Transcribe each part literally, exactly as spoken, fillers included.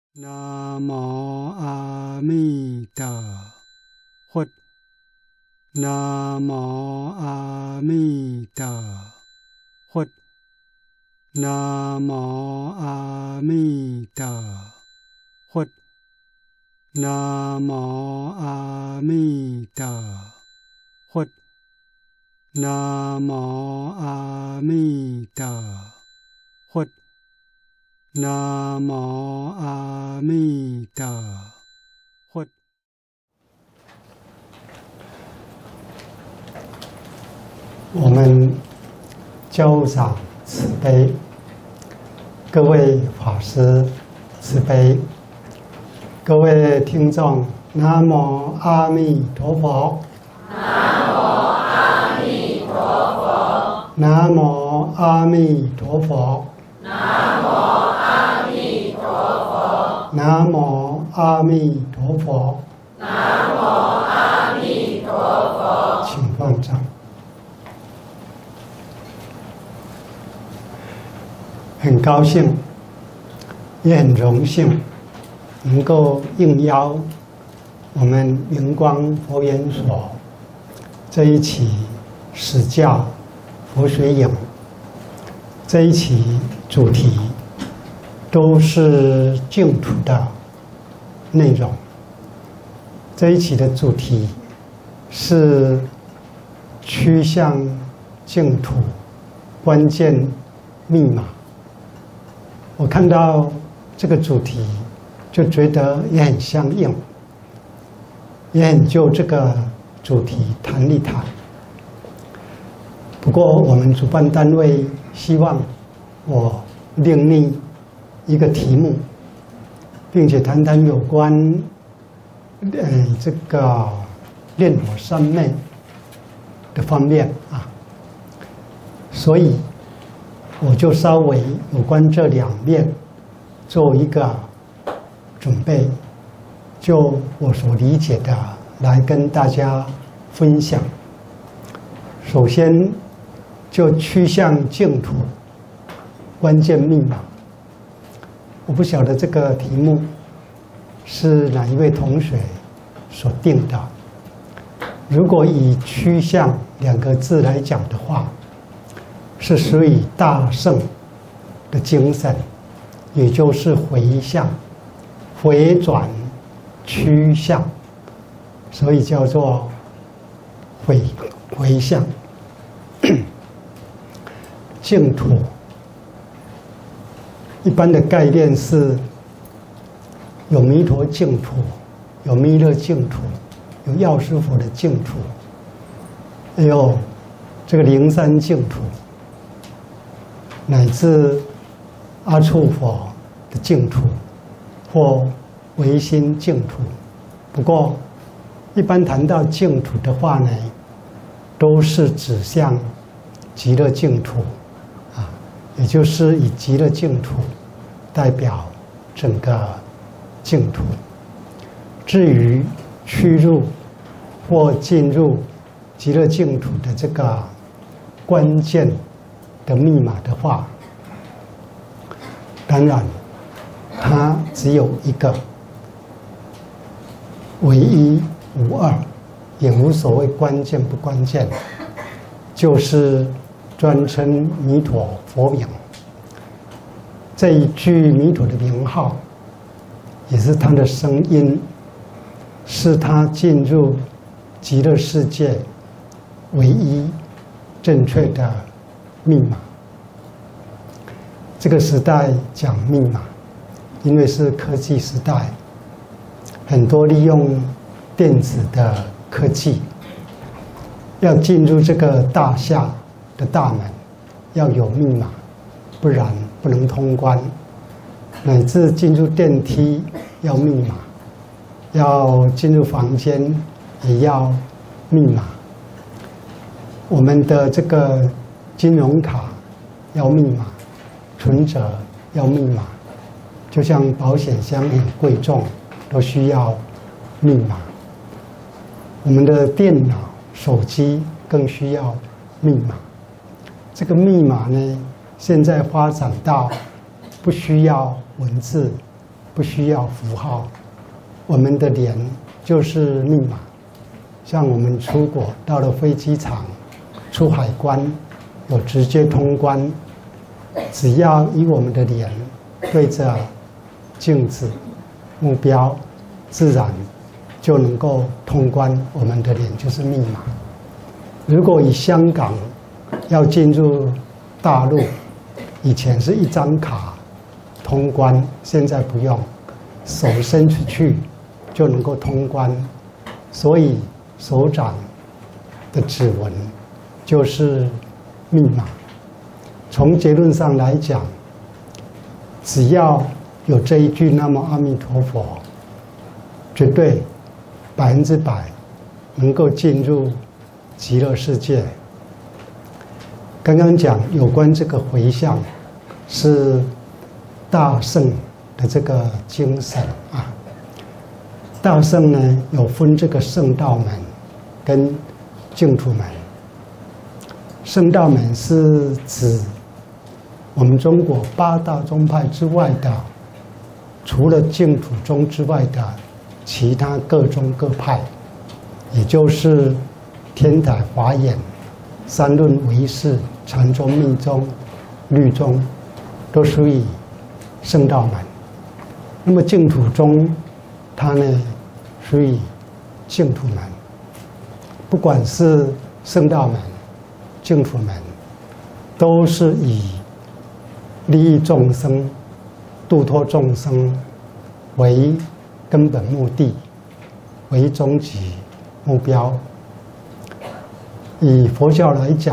南无阿弥陀佛。南无阿弥陀佛。南无阿弥陀佛。南无阿弥陀佛。南无阿弥陀佛。南无阿弥陀佛。我们教务长慈悲，各位法师慈悲，各位听众，南无阿弥陀佛。 南无阿弥陀佛。 南无阿弥陀佛。 南无阿弥陀佛。 南无阿弥陀佛。 南无阿弥陀佛。 请放掌。很高兴，也很荣幸，能够应邀我们明光佛研所这一期史教佛学营，这一期主题都是净土的内容。这一期的主题是趋向净土关键密码。我看到这个主题，就觉得也很相应，也很就这个主题谈一谈。不过，我们主办单位希望我另拟一个题目，并且谈谈有关，嗯，这个炼火三昧的方面啊，所以我就稍微有关这两面做一个准备，就我所理解的来跟大家分享。首先，就趋向净土关键密码。我不晓得这个题目是哪一位同学所定的。如果以趋向两个字来讲的话，是属于大乘的精神，也就是回向、回转、趋向，所以叫做回回向。净土一般的概念是有弥陀净土，有弥勒净土，有药师佛的净土，还有这个灵山净土，乃至阿处佛的净土或唯心净土。不过，一般谈到净土的话呢，都是指向极乐净土啊，也就是以极乐净土代表整个净土。至于趋入或进入极乐净土的这个关键的密码的话，当然它只有一个，唯一无二，也无所谓关键不关键，就是专称弥陀佛名。这一句弥陀的名号，也是他的声音，是他进入极乐世界唯一正确的密码。这个时代讲密码，因为是科技时代，很多利用电子的科技，要进入这个大厦的大门，要有密码，不然不能通关。乃至进入电梯要密码，要进入房间也要密码。我们的这个金融卡要密码，存折要密码，就像保险箱很贵重，都需要密码。我们的电脑、手机更需要密码。这个密码呢，现在发展到不需要文字，不不需要符号，我们的脸就是密码。像我们出国到了飞机场、出海关，有直接通关，只要以我们的脸对着镜子、目标，自然就能够通关。我们的脸就是密码。如果以香港要进入大陆，以前是一张卡通关，现在不用，手伸出去就能够通关。所以手掌的指纹就是密码。从结论上来讲，只要有这一句南无阿弥陀佛，绝对百分之百能够进入极乐世界。刚刚讲有关这个回向，是大乘的这个精神啊。大乘呢有分这个圣道门跟净土门。圣道门是指我们中国八大宗派之外的，除了净土宗之外的其他各宗各派，也就是天台、华严、三论、唯识、禅宗、密宗、律宗，都属于圣道门。那么净土宗，它呢属于净土门。不管是圣道门、净土门，都是以利益众生、度脱众生为根本目的，为终极目标。以佛教来讲，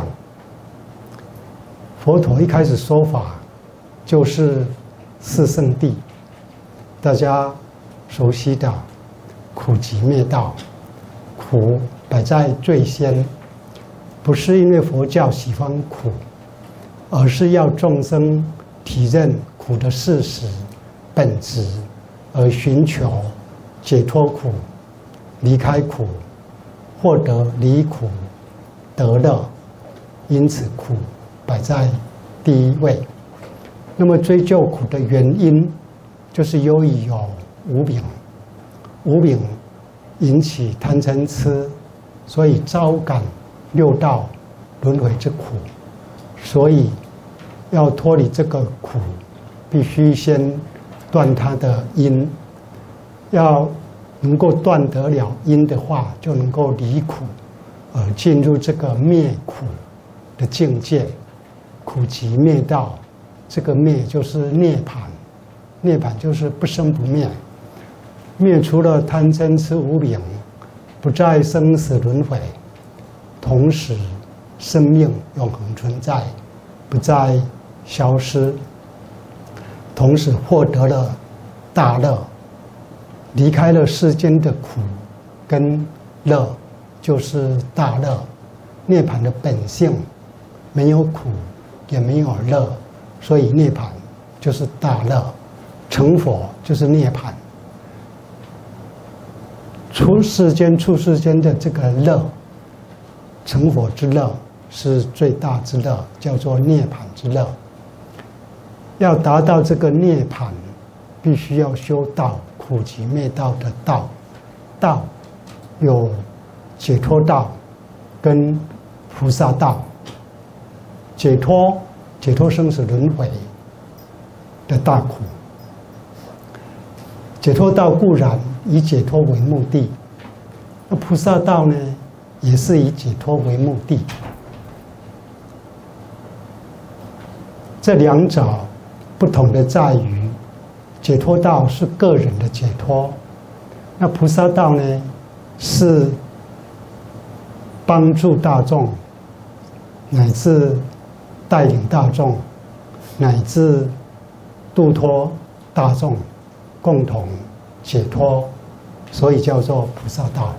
佛陀一开始说法就是四圣谛，大家熟悉的苦集灭道，苦摆在最先，不是因为佛教喜欢苦，而是要众生体认苦的事实、本质，而寻求解脱苦、离开苦、获得离苦得乐，因此苦摆在第一位。那么追究苦的原因，就是由于有无明，无明引起贪嗔痴，所以招感六道轮回之苦。所以要脱离这个苦，必须先断它的因。要能够断得了因的话，就能够离苦，而进入这个灭苦的境界。苦集灭道，这个灭就是涅槃，涅槃就是不生不灭，灭除了贪嗔痴无明，不再生死轮回，同时生命永恒存在，不再消失，同时获得了大乐，离开了世间的苦跟乐，就是大乐。涅槃的本性没有苦也没有乐，所以涅槃就是大乐。成佛就是涅槃。出世间出世间的这个乐，成佛之乐是最大之乐，叫做涅槃之乐。要达到这个涅槃，必须要修道，苦集灭道的道。道有解脱道跟菩萨道。解脱，解脱生死轮回的大苦。解脱道固然以解脱为目的，那菩萨道呢，也是以解脱为目的。这两者不同的在于，解脱道是个人的解脱，那菩萨道呢，是帮助大众，乃至带领大众，乃至度脱大众，共同解脱，所以叫做菩萨道。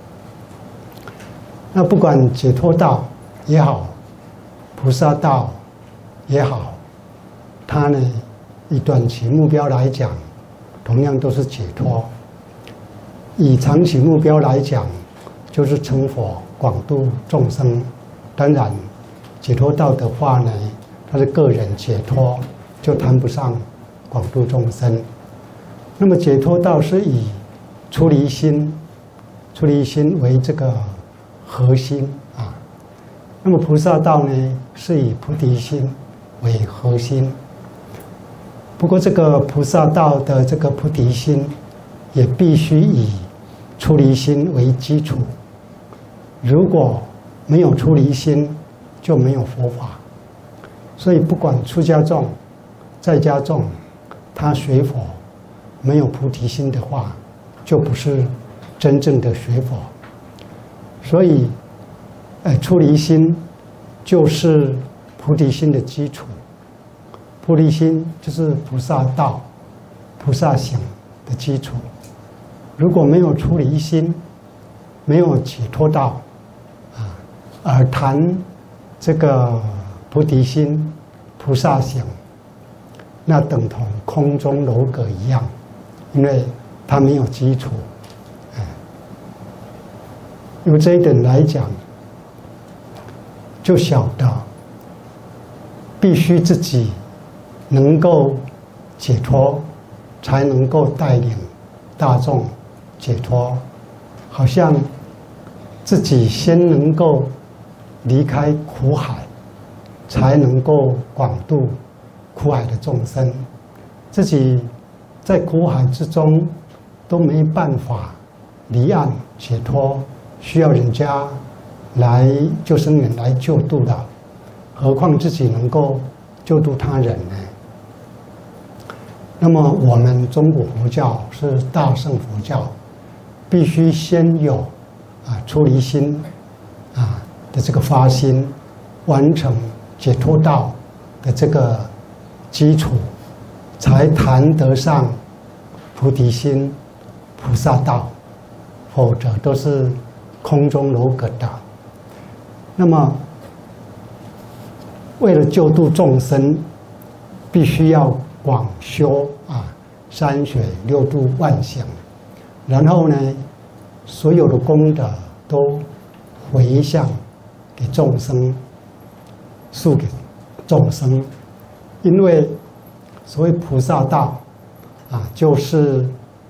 那不管解脱道也好，菩萨道也好，它呢，以短期目标来讲，同样都是解脱；以长期目标来讲，就是成佛，广度众生。当然，解脱道的话呢，它是个人解脱，就谈不上广度众生。 那么解脱道是以出离心、出离心为这个核心啊。那么菩萨道呢，是以菩提心为核心。不过这个菩萨道的这个菩提心，也必须以出离心为基础。如果没有出离心，就没有佛法。所以不管出家众、在家众，他学佛没有菩提心的话，就不是真正的学佛。所以，呃，出离心就是菩提心的基础。菩提心就是菩萨道、菩萨行的基础。如果没有出离心，没有解脱道，啊，而谈这个菩提心、菩萨行，那等同空中楼阁一样，因为它没有基础。哎，由这一点来讲，就晓得必须自己能够解脱，才能够带领大众解脱。好像自己先能够离开苦海，才能够广度苦海的众生。自己在苦海之中都没办法离岸解脱，需要人家来救生员来救度的，何况自己能够救度他人呢？那么我们中国佛教是大乘佛教，必须先有啊出离心啊的这个发心，完成解脱道的这个基础，才谈得上菩提心、菩萨道，否则都是空中楼阁的。那么为了救度众生，必须要广修啊三学六度万行，然后呢，所有的功德都回向给众生，述给众生。因为所谓菩萨道啊，就是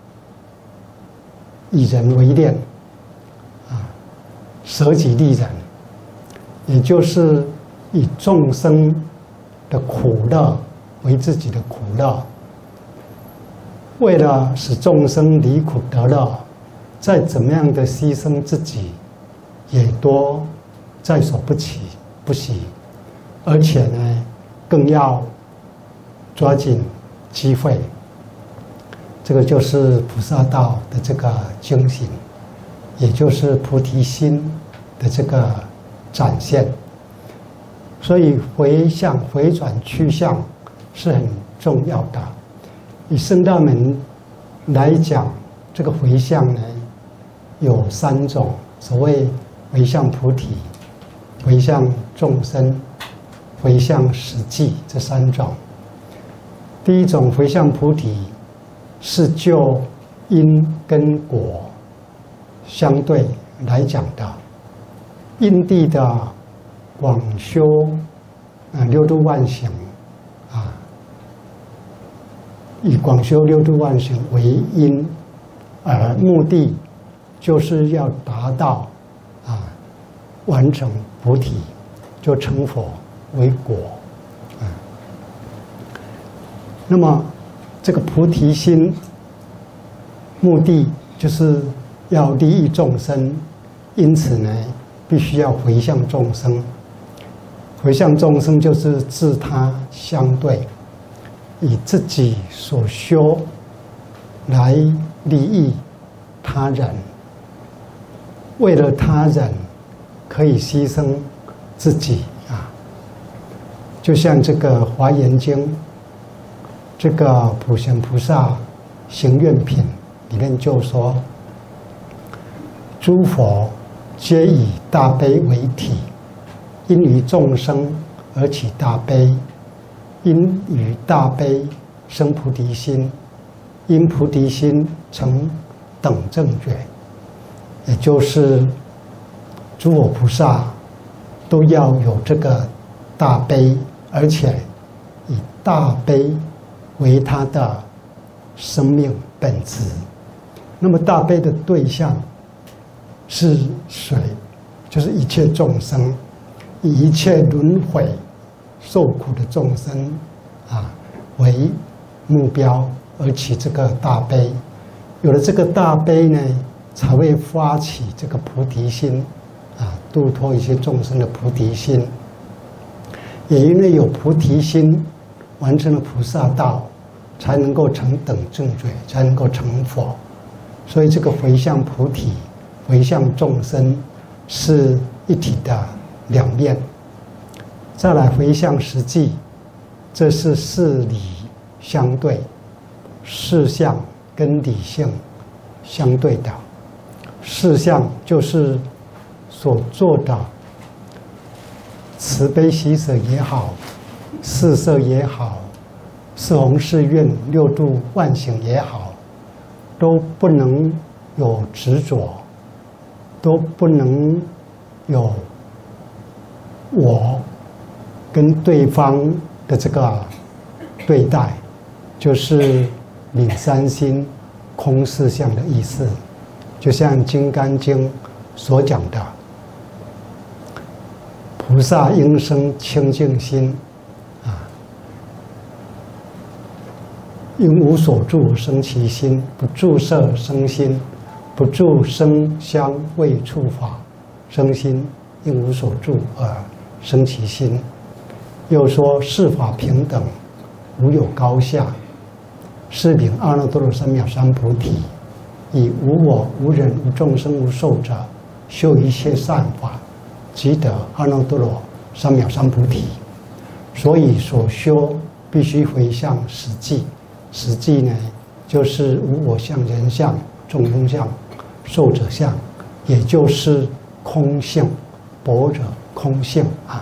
以人为念啊，舍己利人，也就是以众生的苦乐为自己的苦乐，为了使众生离苦得乐，再怎么样的牺牲自己，也多在所不惜不惜，而且呢，更要抓紧机会。这个就是菩萨道的这个精行，也就是菩提心的这个展现。所以回向、回转去向是很重要的。以圣道门来讲，这个回向呢有三种，所谓回向菩提、回向众生、回向实际这三种。第一种回向菩提，是就因跟果相对来讲的。因地的广修啊六度万行啊，以广修六度万行为因，而目的就是要达到啊完成菩提，就成佛为果啊。那么这个菩提心目的就是要利益众生，因此呢，必须要回向众生。回向众生就是自他相对，以自己所修来利益他人，为了他人可以牺牲自己啊。就像这个《华严经》这个普贤菩萨行愿品里面就说，诸佛皆以大悲为体，因于众生而起大悲，因于大悲生菩提心，因菩提心成等正觉。也就是诸佛菩萨都要有这个大悲，而且以大悲为他的生命本质。那么大悲的对象是谁？就是一切众生，以一切轮回受苦的众生啊为目标而起这个大悲。有了这个大悲呢，才会发起这个菩提心啊，度脱一切众生的菩提心。也因为有菩提心，完成了菩萨道，才能够成等正觉，才能够成佛。所以这个回向菩提、回向众生是一体的两面。再来回向实际，这是事理相对，事相跟理性相对的。事相就是所做的慈悲喜舍也好，四摄也好，四弘誓愿、六度万行也好，都不能有执着，都不能有我跟对方的这个对待，就是泯三心、空四相的意思。就像《金刚经》所讲的，菩萨应生清净心，啊，应无所住生其心，不住色生心，不住声香味触法生心，应无所住而生其心。又说世法平等，无有高下，是名阿耨多罗三藐三菩提。以无我、无人、无众生、无寿者，修一切善法，即得阿耨多罗三藐三菩提。所以所修必须回向实际，实际呢，就是无我相、人相、众生相、寿者相，也就是空性，般若空性啊。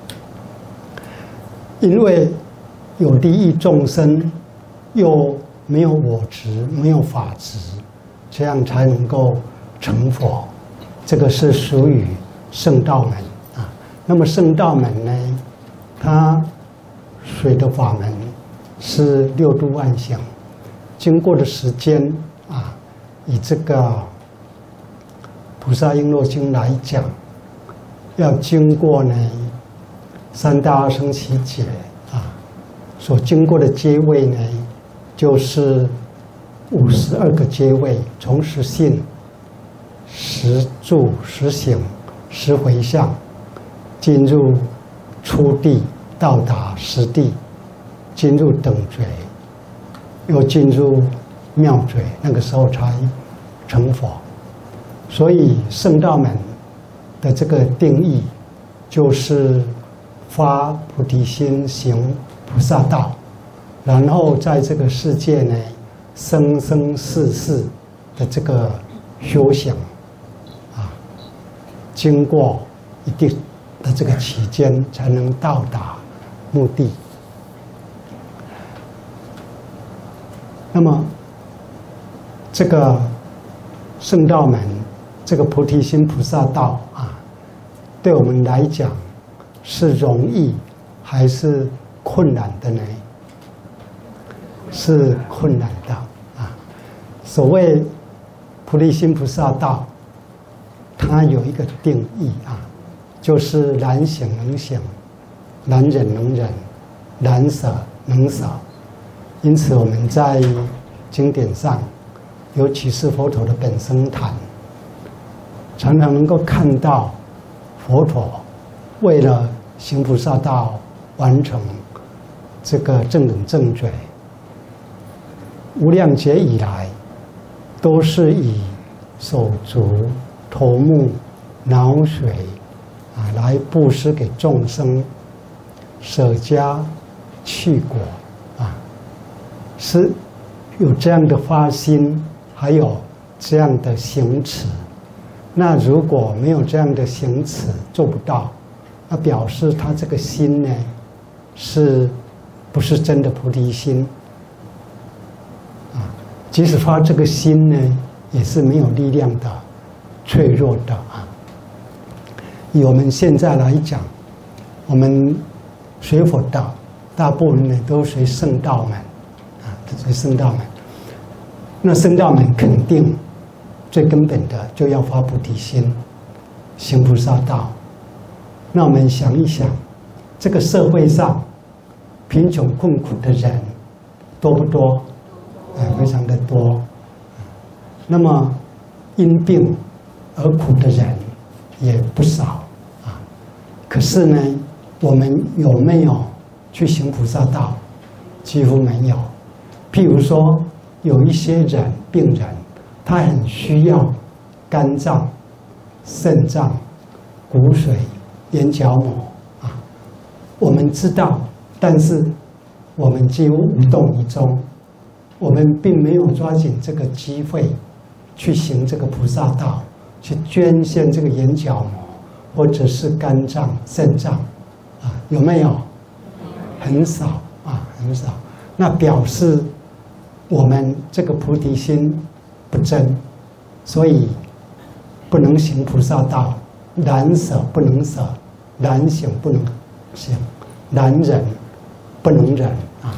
因为有利益众生，又没有我执，没有法执。这样才能够成佛，这个是属于圣道门啊。那么圣道门呢，它随的法门是六度万行，经过的时间啊，以这个《菩萨璎珞经》来讲，要经过呢三大阿僧祇劫啊，所经过的阶位呢，就是五十二个阶位，从十信、十住、十行、十回向，进入初地，到达实地，进入等觉，又进入妙觉，那个时候才成佛。所以圣道门的这个定义，就是发菩提心，行菩萨道，然后在这个世界呢，生生世世的这个修行啊，经过一定的这个期间，才能到达目的。那么，这个圣道门，这个菩提心菩萨道啊，对我们来讲是容易还是困难的呢？是困难的啊。所谓菩提心菩萨道，它有一个定义啊，就是难行能行，难忍能忍，难舍能舍。因此我们在经典上，尤其是佛陀的本生坛，常常能够看到佛陀为了行菩萨道，完成这个正等正觉，无量劫以来，都是以手足、头目、脑髓啊来布施给众生，舍家弃国啊，是有这样的发心，还有这样的行持。那如果没有这样的行持，做不到，那表示他这个心呢，是不是真的菩提心？啊，即使发这个心呢，也是没有力量的，脆弱的啊。以我们现在来讲，我们学佛道，大部分呢都随圣道门，啊，随圣道门。 那僧道们肯定最根本的就要发菩提心，行菩萨道。那我们想一想，这个社会上贫穷困苦的人多不多？哎，非常的多。那么因病而苦的人也不少啊。可是呢，我们有没有去行菩萨道？几乎没有。譬如说，有一些人病人，他很需要肝脏、肾脏、骨髓、眼角膜啊，我们知道，但是我们几乎无动于衷，我们并没有抓紧这个机会去行这个菩萨道，去捐献这个眼角膜或者是肝脏、肾脏啊，有没有？很少啊，很少。那表示我们这个菩提心不真，所以不能行菩萨道，难舍不能舍，难行不能行，难忍不能忍啊。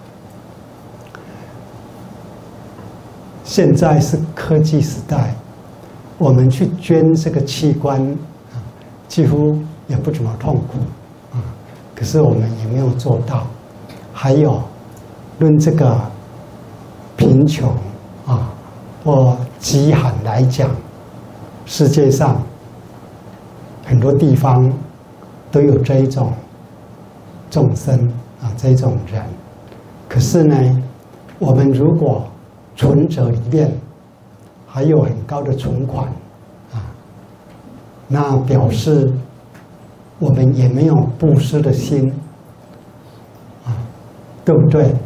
现在是科技时代，我们去捐这个器官啊，几乎也不怎么痛苦啊，可是我们也没有做到。还有论这个贫穷啊或饥寒来讲，世界上很多地方都有这一种众生啊，这一种人。可是呢，我们如果存折里面还有很高的存款啊，那表示我们也没有布施的心啊，对不对？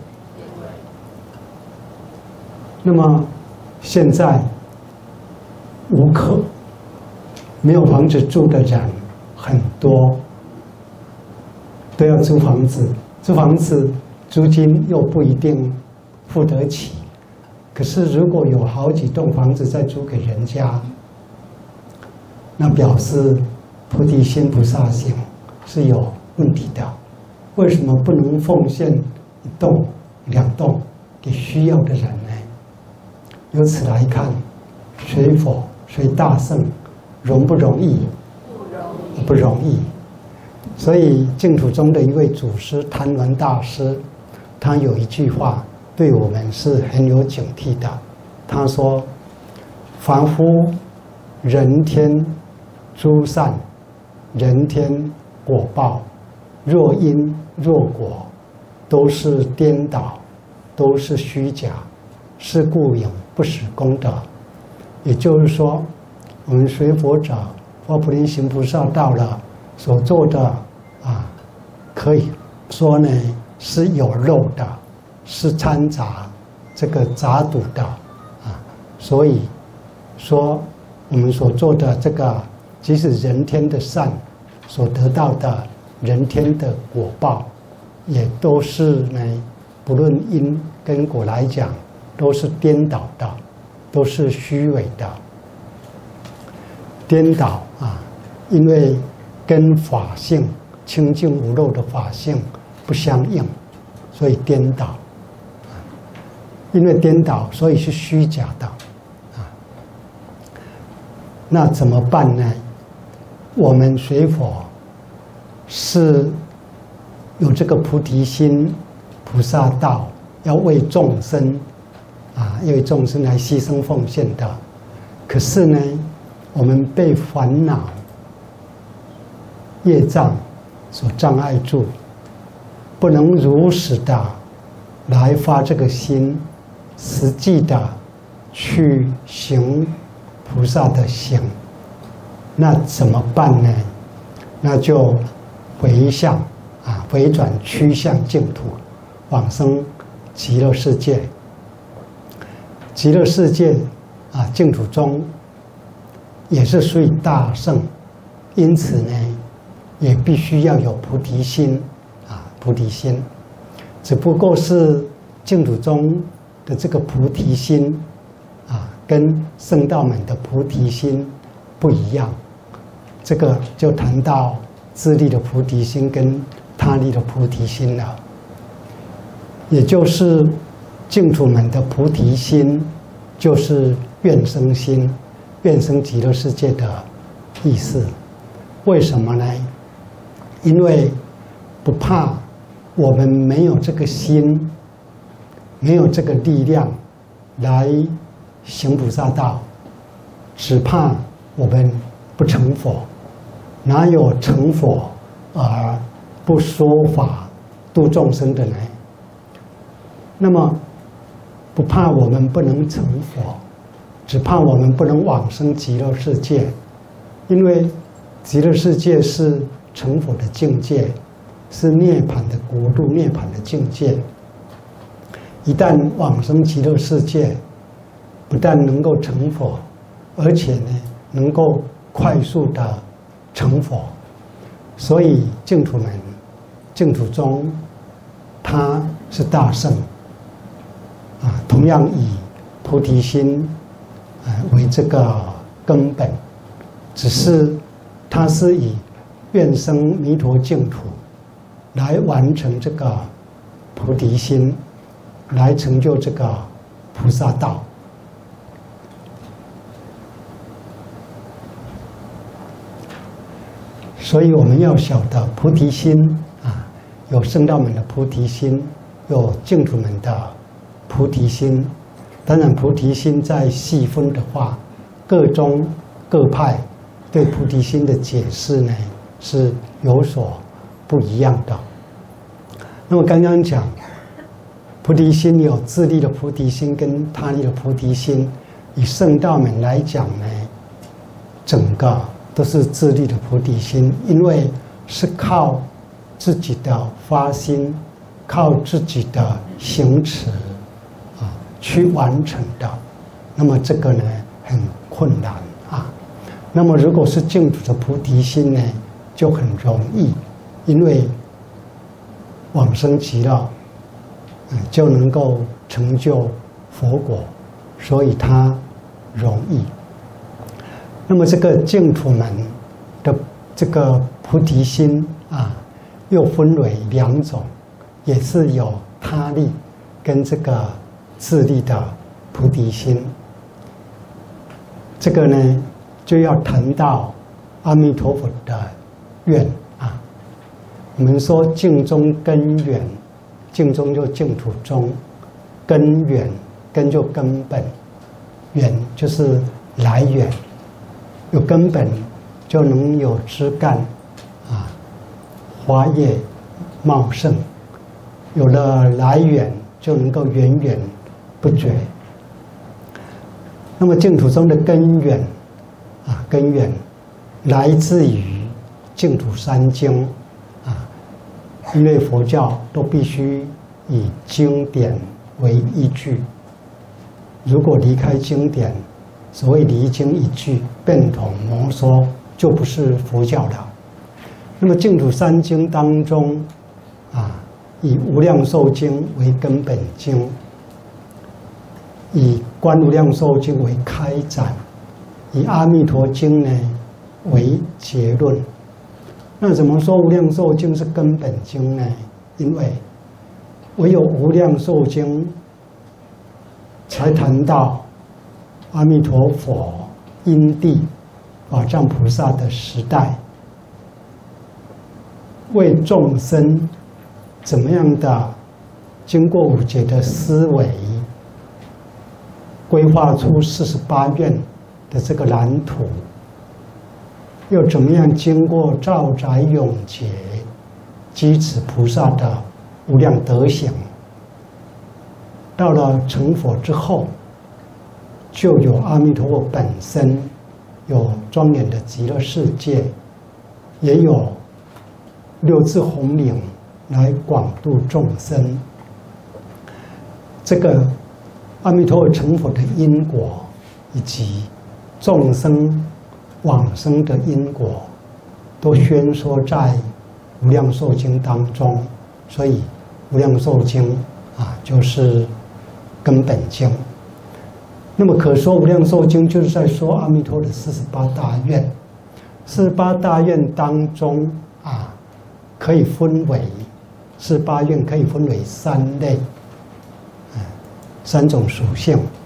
那么现在无可没有房子住的人很多，都要租房子，租房子租金又不一定付得起。可是如果有好几栋房子在租给人家，那表示菩提心菩萨行是有问题的。为什么不能奉献一栋、两栋给需要的人呢？由此来看，学佛学大乘容不容易？不容易。不容易。所以净土宗的一位祖师谭鸾大师，他有一句话对我们是很有警惕的。他说：“凡夫人天诸善，人天果报，若因若果，都是颠倒，都是虚假，是故永不使功德。”也就是说，我们学佛者发菩提行菩萨道了，所做的啊，可以说呢是有漏的，是掺杂这个杂毒的啊。所以说，我们所做的这个，即使人天的善，所得到的人天的果报，也都是呢，不论因跟果来讲，都是颠倒的，都是虚伪的。颠倒啊，因为跟法性清净无漏的法性不相应，所以颠倒。因为颠倒，所以是虚假的啊。那怎么办呢？我们学佛是有这个菩提心、菩萨道，要为众生啊，为众生来牺牲奉献的。可是呢，我们被烦恼、业障所障碍住，不能如实的来发这个心，实际的去行菩萨的行。那怎么办呢？那就回向啊，回转趋向净土，往生极乐世界。极乐世界啊，净土中也是属于大圣，因此呢，也必须要有菩提心啊，菩提心。只不过是净土中的这个菩提心啊，跟圣道们的菩提心不一样。这个就谈到自利的菩提心跟他利的菩提心了。也就是净土们的菩提心就是愿生心、愿生极乐世界的意思。为什么呢？因为不怕我们没有这个心，没有这个力量来行菩萨道，只怕我们不成佛。哪有成佛而不说法度众生的呢？那么不怕我们不能成佛，只怕我们不能往生极乐世界。因为极乐世界是成佛的境界，是涅槃的国度，涅槃的境界。一旦往生极乐世界，不但能够成佛，而且呢能够快速的成佛。所以净土门、净土宗，它是大圣啊，同样以菩提心啊为这个根本，只是它是以愿生弥陀净土来完成这个菩提心，来成就这个菩萨道。所以我们要晓得菩提心啊，有圣道门的菩提心，有净土门的菩提心。当然，菩提心再细分的话，各宗各派对菩提心的解释呢是有所不一样的。那么刚刚讲菩提心有自利的菩提心跟他利的菩提心，以圣道门来讲呢，整个都是自利的菩提心，因为是靠自己的发心，靠自己的行持啊去完成的。那么这个呢很困难啊。那么如果是净土的菩提心呢，就很容易，因为往生极乐，嗯，就能够成就佛果，所以它容易。那么这个净土门的这个菩提心啊，又分为两种，也是有他利跟这个自利的菩提心。这个呢，就要谈到阿弥陀佛的愿啊。我们说净宗根源，净宗就净土宗，根源根就根本，源就是来源。有根本，就能有枝干，啊，花叶茂盛；有了来源，就能够源源不绝。那么净土中的根源，啊，根源来自于净土三经，啊，因为佛教都必须以经典为依据，如果离开经典，所谓离经一句，变统摩挲，就不是佛教的。那么净土三经当中，啊，以无量寿经为根本经，以观无量寿经为开展，以阿弥陀经呢为结论。那怎么说无量寿经是根本经呢？因为唯有无量寿经才谈到阿弥陀佛因地法藏菩萨的时代，为众生怎么样的经过五劫的思维，规划出四十八愿的这个蓝图，又怎么样经过兆载永劫积此菩萨的无量德行，到了成佛之后，就有阿弥陀佛本身，有庄严的极乐世界，也有六字红领来广度众生。这个阿弥陀佛成佛的因果，以及众生往生的因果，都宣说在无量寿经当中。所以无量寿经啊，就是根本经。那么可说无量寿经就是在说阿弥陀的四十八大愿。四十八大愿当中啊，可以分为四十八愿可以分为三类，嗯，三种属性。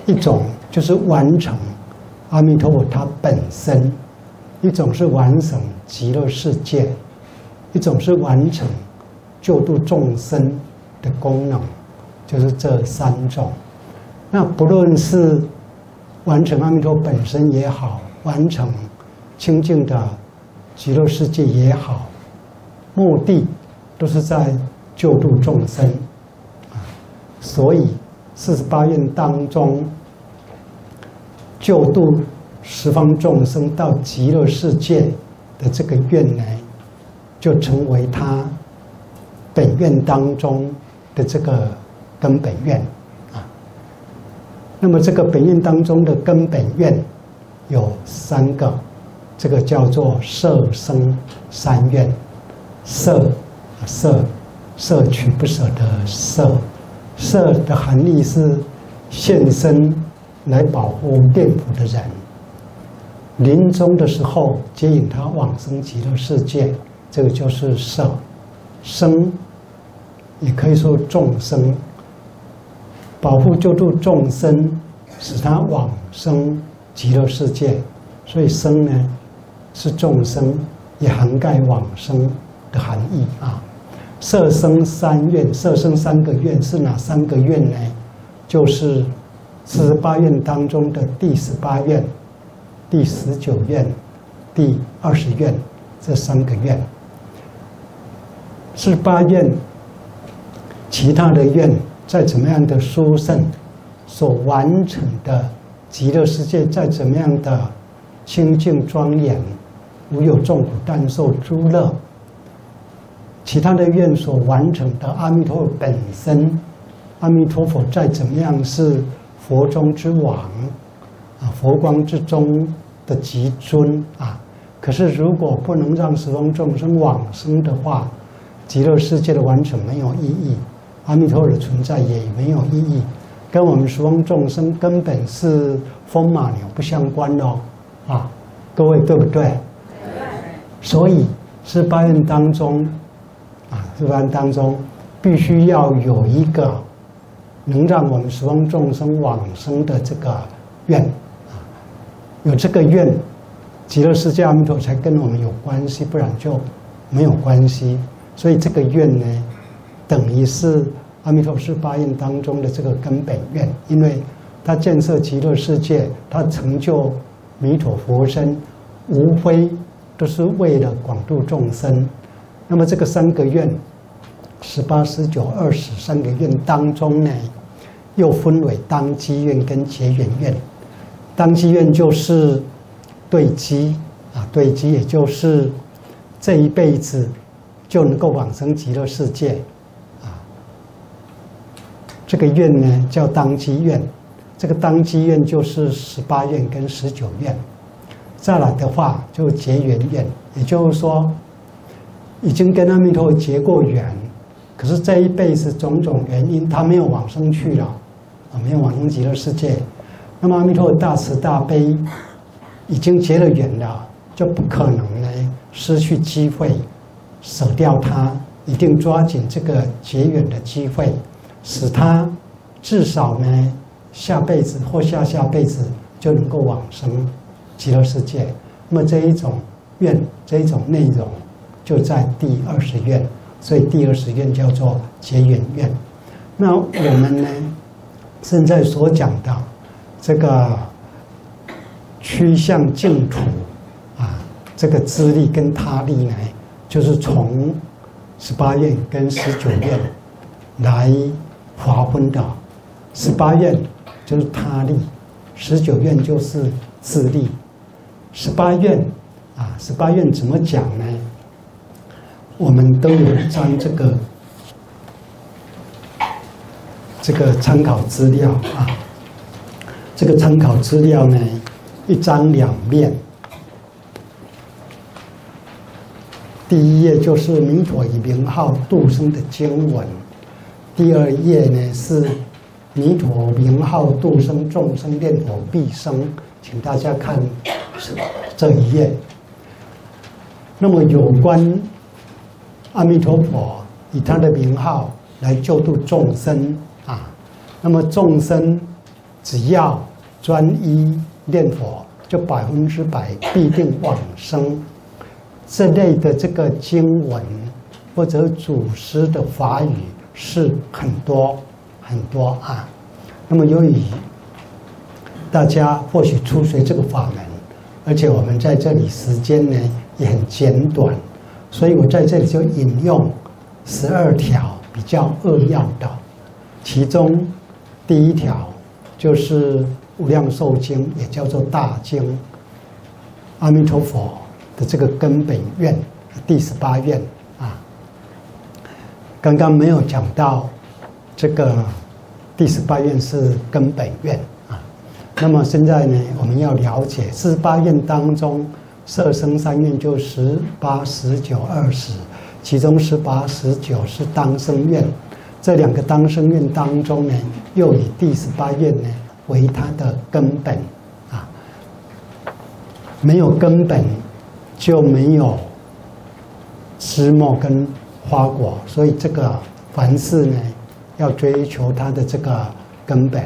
一种就是完成阿弥陀佛他本身，一种是完成极乐世界，一种是完成救度众生的功能，就是这三种。那不论是完成阿弥陀本身也好，完成清净的极乐世界也好，目的都是在救度众生啊。所以四十八愿当中，救度十方众生到极乐世界的这个愿呢，就成为他本愿当中的这个根本愿啊。那么这个本愿当中的根本愿有三个，这个叫做摄生三愿。摄摄摄取不舍的摄，摄的含义是现身来保护念佛的人，临终的时候接引他往生极乐世界，这个就是摄。生也可以说众生，保护救度众生，使他往生极乐世界，所以生呢是众生，也涵盖往生的含义啊。摄生三愿，摄生三个愿是哪三个愿呢？就是四十八愿当中的第十八愿、第十九愿、第二十愿这三个愿。四十八愿，其他的愿再怎么样的殊胜，所完成的极乐世界再怎么样的清净庄严，无有众苦但受诸乐。其他的愿所完成的阿弥陀佛本身，阿弥陀佛再怎么样是佛中之王啊，佛光之中的极尊啊，可是如果不能让十方众生往生的话，极乐世界的完成没有意义，阿弥陀佛的存在也没有意义，跟我们十方众生根本是风马牛不相关哦啊，各位对不对？对。所以四十八愿当中啊，四十八愿当中必须要有一个能让我们十方众生往生的这个愿啊，有这个愿，极乐世界阿弥陀佛才跟我们有关系，不然就没有关系。所以这个愿呢，等于是阿弥陀佛四十八愿当中的这个根本愿，因为他建设极乐世界，他成就弥陀佛身，无非都是为了广度众生。那么这个三个愿，十八、十九、二十三个愿当中呢，又分为当机愿跟结缘愿。当机愿就是对机啊，对机也就是这一辈子就能够往生极乐世界啊。这个愿呢叫当机愿，这个当机愿就是十八愿跟十九愿。再来的话就结缘愿，也就是说已经跟阿弥陀佛结过缘，可是这一辈子种种原因他没有往生去了啊，没有往生极乐世界。那么阿弥陀佛大慈大悲，已经结了缘了，就不可能呢失去机会舍掉它，一定抓紧这个结缘的机会，使他至少呢下辈子或下下辈子就能够往生极乐世界。那么这一种愿，这一种内容就在第二十愿，所以第二十愿叫做结缘愿。那我们呢现在所讲的这个趋向净土啊，这个资历跟他力呢，就是从十八愿跟十九愿来划分的。十八愿就是他力，十九愿就是自力。十八愿啊，十八愿怎么讲呢？我们都有一张这个这个参考资料啊。这个参考资料呢，一张两面。第一页就是弥陀以名号度生的经文，第二页呢是弥陀名号度生众生念佛必生，请大家看这一页。那么有关阿弥陀佛以他的名号来救度众生啊，那么众生只要专一念佛，就百分之百必定往生。这类的这个经文或者祖师的法语是很多很多啊。那么由于大家或许初学这个法门，而且我们在这里时间呢也很简短，所以我在这里就引用十二条比较扼要的，其中第一条就是《无量寿经》，也叫做大经，阿弥陀佛的这个根本愿第十八愿啊。刚刚没有讲到这个第十八愿是根本愿啊。那么现在呢，我们要了解四十八愿当中，摄生三愿就十八、十九、二十，其中十八、十九是当生愿。这两个当生愿当中呢，又以第十八愿呢为它的根本啊。没有根本，就没有枝末跟花果，所以这个凡事呢，要追求它的这个根本。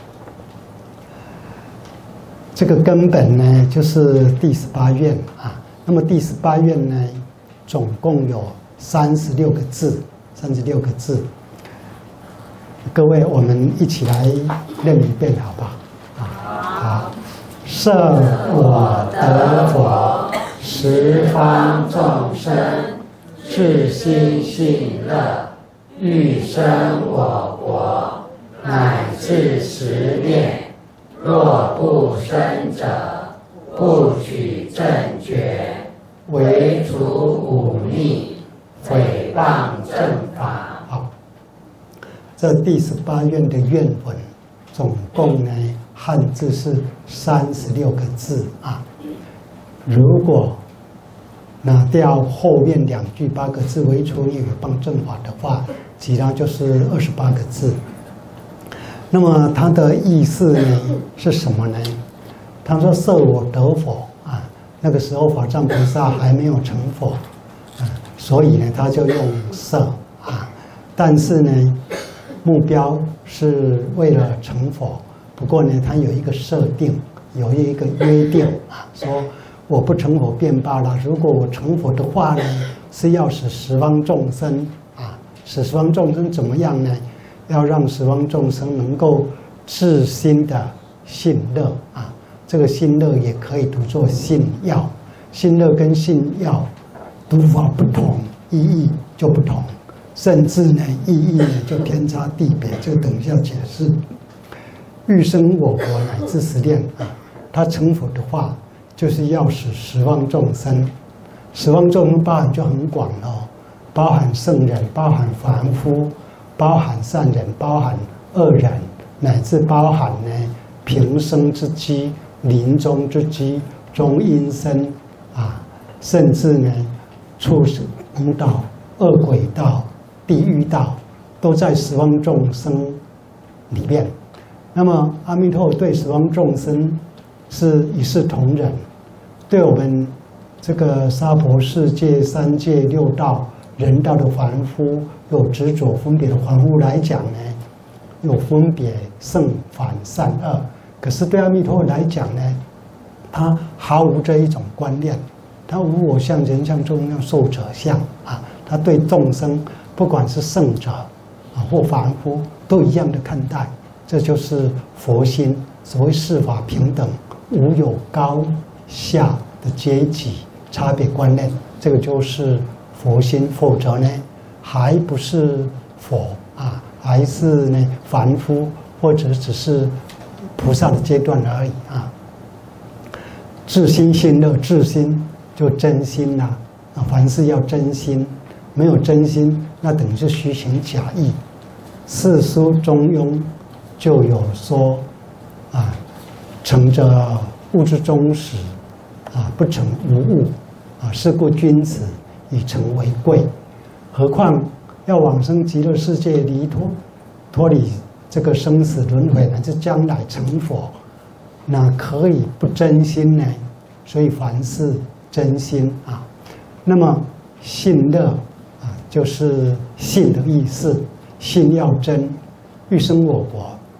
这个根本呢，就是第十八愿啊。那么第十八愿呢，总共有三十六个字，三十六个字。各位，我们一起来念一遍，好不好？好。设我得佛，十方众生至心信乐，欲生我国，乃至十念。若不生者，不取正觉，唯除忤逆，诽谤正法。好，这第十八愿的愿文，总共呢汉字是三十六个字啊。如果拿掉后面两句八个字，唯除忤逆诽谤正法的话，其他就是二十八个字。那么它的意思呢是什么呢？他说设我得佛啊，那个时候法藏菩萨还没有成佛啊，所以呢他就用设啊，但是呢目标是为了成佛。不过呢他有一个设定，有一个约定啊，说我不成佛便罢了，如果我成佛的话呢，是要使十方众生啊，使十方众生怎么样呢？要让十方众生能够至心的信乐啊，这个信乐也可以读作信要，信乐跟信要读法不同，意义就不同，甚至呢意义呢就天差地别，这个等一下解释。欲生我国乃至十念啊，他成佛的话，就是要使十方众生，十方众生包含就很广了，包含圣人，包含凡夫。包含善人，包含恶人，乃至包含呢平生之机、临终之机、中阴身啊，甚至呢畜生道、恶鬼道、地狱道，都在十方众生里面。那么阿弥陀佛对十方众生是一视同仁，对我们这个娑婆世界、三界六道、人道的凡夫，有执着分别的凡夫来讲呢，有分别圣反善恶。可是对阿弥陀佛来讲呢，他毫无这一种观念，他无我相、人相、众相、寿者相啊，他对众生不管是圣者啊或凡夫都一样的看待，这就是佛心。所谓世法平等，无有高下的阶级差别观念，这个就是佛心。否则呢，还不是佛啊，还是呢凡夫，或者只是菩萨的阶段而已啊。至心信乐，至心就真心呐、啊，凡事要真心，没有真心，那等于是虚情假意。四书中庸就有说啊，成者物之终始，啊不成无物，啊是故君子以诚为贵。何况要往生极乐世界，离脱脱离这个生死轮回，乃至将来成佛，那可以不真心呢？所以凡事真心啊。那么信乐啊，就是信的意思，信要真。欲生我国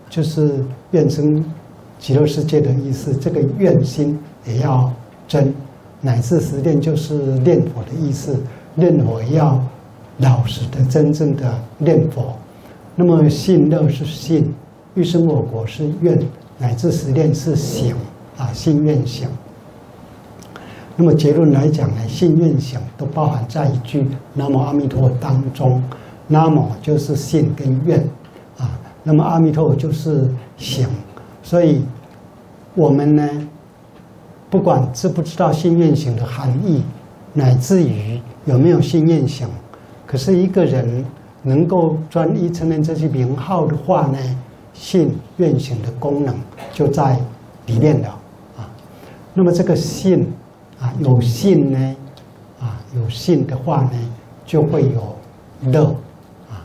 就是愿生极乐世界的意思。这个愿心也要真，乃至实念就是念佛的意思。念佛要老实的、真正的念佛。那么信乐是信，欲生我国是愿，乃至实念是行啊，信愿行。那么结论来讲呢，信愿行都包含在一句南无阿弥陀佛当中。南无就是信跟愿啊，那么阿弥陀佛就是行。所以我们呢，不管知不知道信愿行的含义，乃至于有没有信愿行，可是一个人能够专一承认这些名号的话呢，信愿行的功能就在里面了啊。那么这个信啊，有信呢，啊，有信的话呢，就会有乐啊。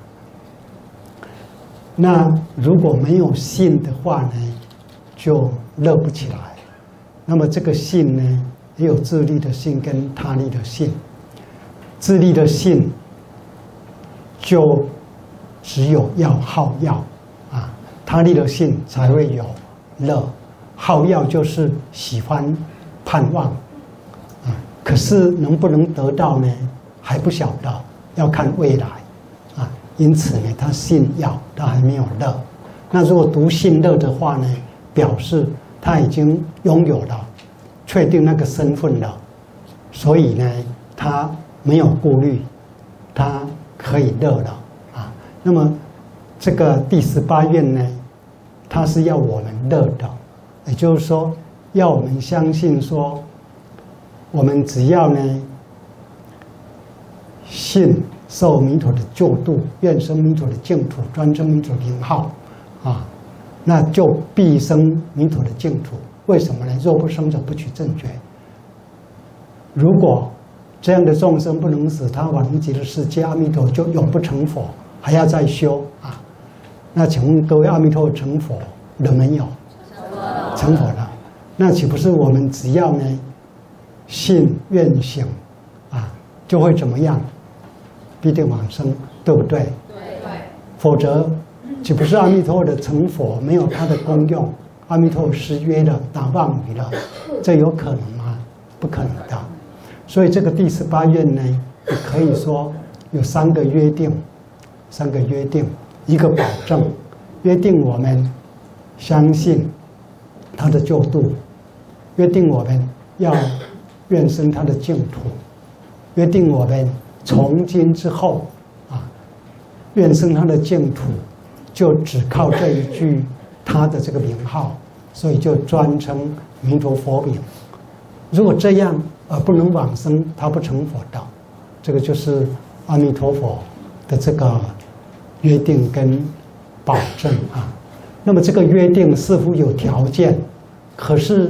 那如果没有信的话呢，就乐不起来。那么这个信呢，也有自利的信跟他利的信。自利的信就只有要好要啊，他利的信才会有乐。好要就是喜欢盼望啊，可是能不能得到呢，还不晓得，要看未来啊。因此呢，他信要，他还没有乐。那如果读信乐的话呢，表示他已经拥有了，确定那个身份了，所以呢，他没有顾虑，他可以乐了啊。那么这个第十八愿呢，它是要我们乐的，也就是说，要我们相信说，我们只要呢信受弥陀的救度，愿生弥陀的净土，专称弥陀名号啊，那就必生弥陀的净土。为什么呢？若不生者，不取正觉。如果这样的众生不能使他往极乐世界，阿弥陀就永不成佛，还要再修啊。那请问各位，阿弥陀成佛了没有？成佛了。那岂不是我们只要呢信愿行啊，就会怎么样？必定往生，对不对？对。否则岂不是阿弥陀的成佛没有他的功用？阿弥陀失约了，打妄语了，这有可能吗？不可能的。所以这个第十八愿呢，也可以说有三个约定，三个约定，一个保证，约定我们相信他的救度，约定我们要愿生他的净土，约定我们从今之后啊，愿生他的净土，就只靠这一句他的这个名号，所以就专称弥陀佛名。如果这样而不能往生，他不成佛道，这个就是阿弥陀佛的这个约定跟保证啊。那么这个约定似乎有条件，可是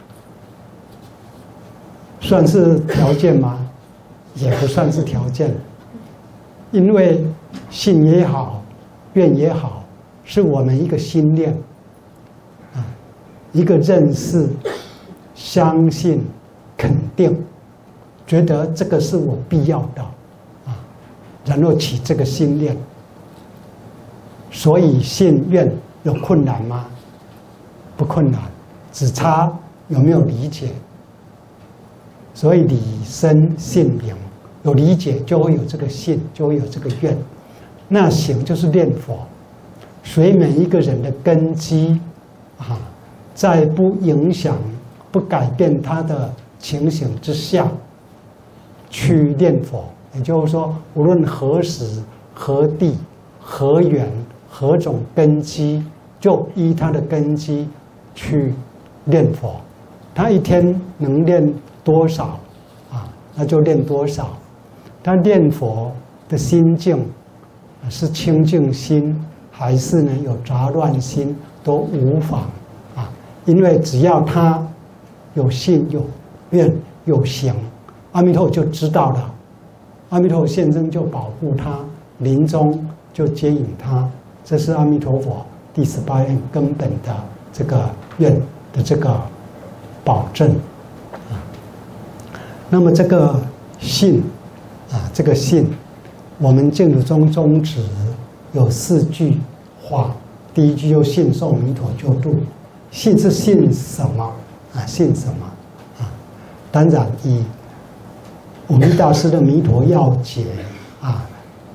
算是条件吗？也不算是条件，因为信也好，愿也好，是我们一个心念啊，一个认识、相信、肯定，觉得这个是我必要的啊，然后起这个心念。所以信愿有困难吗？不困难，只差有没有理解。所以理身信名，有理解就会有这个信，就会有这个愿。那行就是念佛，所以每一个人的根基啊，在不影响、不改变他的情形之下，去念佛。也就是说，无论何时、何地、何缘、何种根基，就依他的根基去念佛。他一天能念多少啊，那就念多少。他念佛的心境是清净心，还是呢有杂乱心，都无妨啊。因为只要他有信、有愿、有行，阿弥陀佛就知道了。阿弥陀佛现身就保护他，临终就接引他。这是阿弥陀佛第十八愿根本的这个愿的这个保证啊。那么这个信啊，这个信，我们净土宗宗旨有四句话第一句就信受弥陀救度，信是信什么啊？信什么啊？当然以武力大师的《弥陀要解》啊，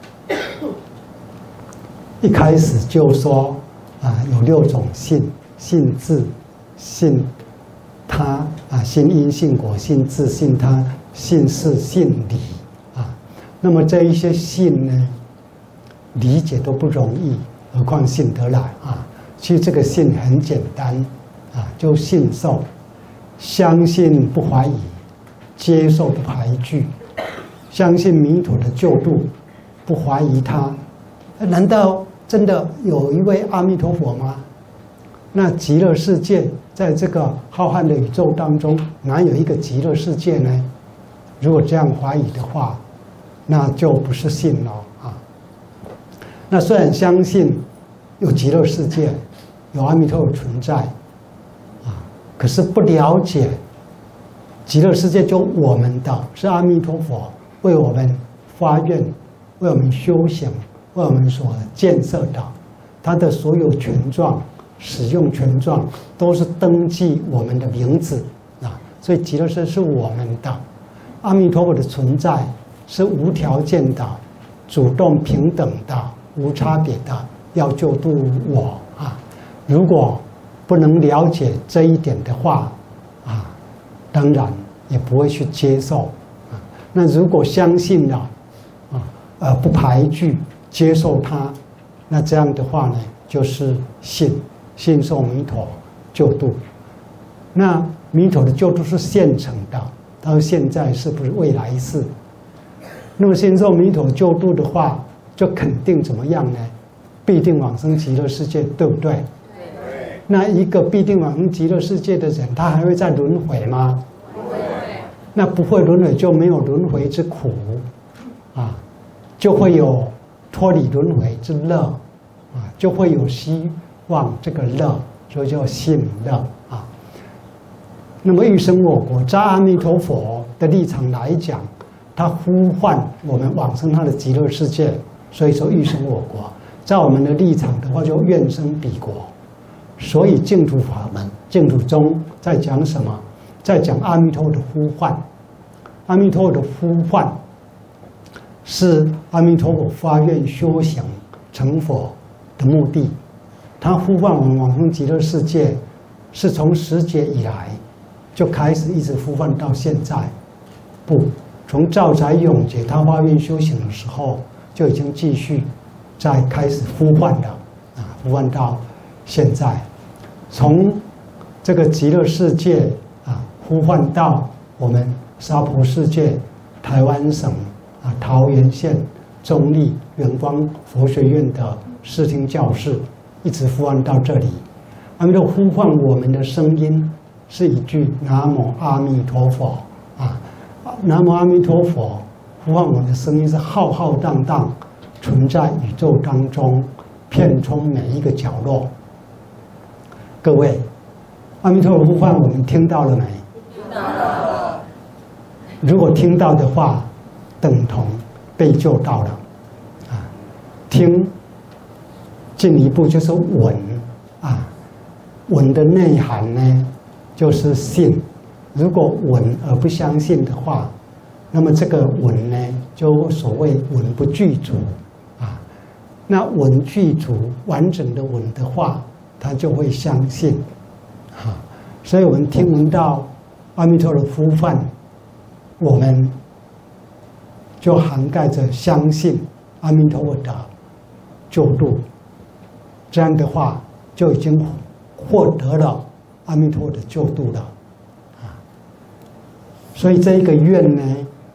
一开始就说啊，有六种信：信自、信他啊，信因、信果、信自、信他、信事、信理啊。那么这一些信呢，理解都不容易，何况信得来啊？其实这个信很简单啊，就信受，相信不怀疑，接受不排拒，相信弥陀的救度，不怀疑他。难道真的有一位阿弥陀佛吗？那极乐世界在这个浩瀚的宇宙当中，哪有一个极乐世界呢？如果这样怀疑的话，那就不是信了啊。那虽然相信有极乐世界，有阿弥陀佛存在啊，可是不了解极乐世界就我们的，是阿弥陀佛为我们发愿，为我们修行，为我们所建设的，他的所有权状、使用权状都是登记我们的名字啊，所以极乐世界是我们的。阿弥陀佛的存在是无条件的、主动平等的、无差别的，要救度我啊！如果不能了解这一点的话啊，当然也不会去接受啊。那如果相信了啊，呃，不排拒接受它，那这样的话呢，就是信信受弥陀救度。那弥陀的救度是现成的，他说现在是不是未来世？那么信受弥陀救度的话，就肯定怎么样呢？必定往生极乐世界，对不对？对。那一个必定往生极乐世界的人，他还会再轮回吗？不会。那不会轮回，就没有轮回之苦啊，就会有脱离轮回之乐啊，就会有希望这个乐，所以叫信乐啊。那么欲生我国，在阿弥陀佛的立场来讲，他呼唤我们往生他的极乐世界，所以说欲生我国。在我们的立场的话，就愿生彼国。所以净土法门、净土宗在讲什么？在讲阿弥陀佛的呼唤。阿弥陀佛的呼唤是阿弥陀佛发愿修行成佛的目的。他呼唤我们往生极乐世界，是从十劫以来就开始一直呼唤到现在。不，从兆载永劫他发愿修行的时候，就已经继续在开始呼唤了啊，呼唤到现在。从这个极乐世界啊，呼唤到我们娑婆世界、台湾省啊桃园县中立圆光佛学院的视听教室，一直呼唤到这里。阿弥陀呼唤我们的声音是一句南无阿弥陀佛啊，南无阿弥陀佛呼唤我们的声音是浩浩荡荡存在宇宙当中，遍充每一个角落。各位，阿弥陀佛呼唤我们听到了没？听到了。如果听到的话，等同被救到了啊。听进一步就是闻啊，闻的内涵呢就是信。如果闻而不相信的话，那么这个闻呢就所谓闻不具足啊。那闻具足完整的闻的话，他就会相信啊。所以我们听闻到阿弥陀的呼唤，我们就涵盖着相信阿弥陀佛的救度，这样的话就已经获得了阿弥陀佛的救度了啊。所以这一个愿呢，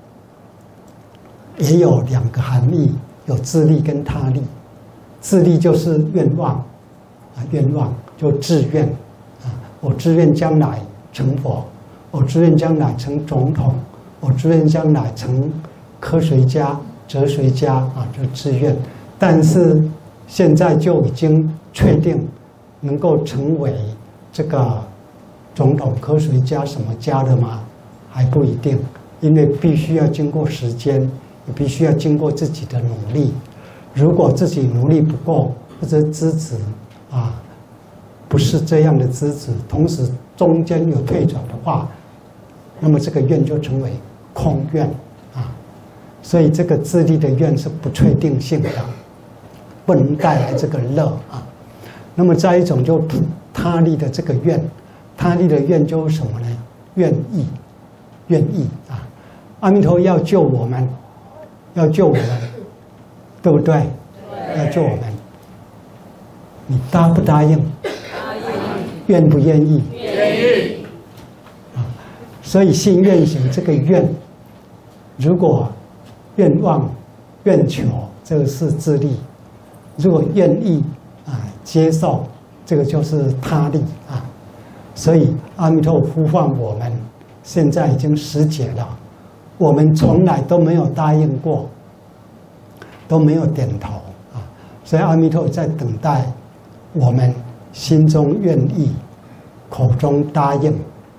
也有两个含义，有自利跟他利。自利就是愿望啊，愿望就志愿啊，我志愿将来成佛，我志愿将来成总统，我志愿将来成科学家、哲学家啊，就志愿。但是现在就已经确定能够成为这个总统、科学家什么家了吗？还不一定，因为必须要经过时间，也必须要经过自己的努力。如果自己努力不够，或者资质啊，不是这样的资质，同时中间有退转的话，那么这个愿就成为空愿啊。所以这个自利的愿是不确定性的，不能带来这个乐啊。那么再一种就他利的这个愿，他利的愿就是什么呢？愿意，愿意啊！阿弥陀要救我们，要救我们，对不对？要救我们，你答不答应？答应。愿不愿意？愿意。啊，所以信愿行这个愿，如果愿望、愿求，这个是自利；如果愿意啊接受，这个就是他利啊。所以阿弥陀呼唤我们，现在已经十劫了，我们从来都没有答应过，都没有点头啊。所以阿弥陀在等待我们心中愿意，口中答应。